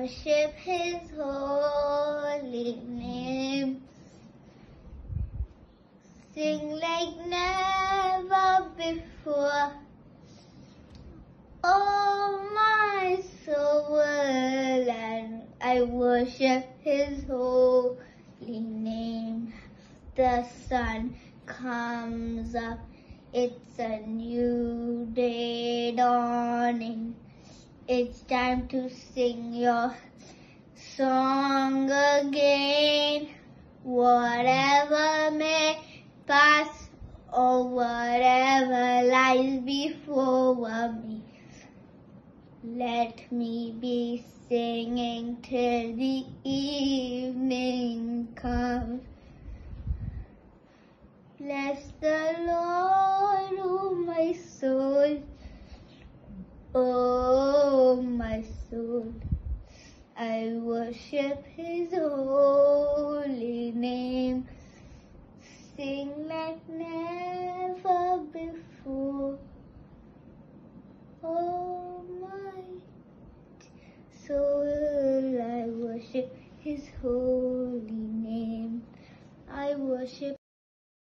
worship His holy name. Sing like never before. Oh, my soul, and I worship His holy name. The sun comes up, it's a new day dawning. It's time to sing your song again. Whatever may pass or whatever lies before me, let me be singing till the evening comes. Bless the Lord, oh my soul, oh my soul. I worship His holy name. Sing like never before. Oh my soul, I worship His holy name. I worship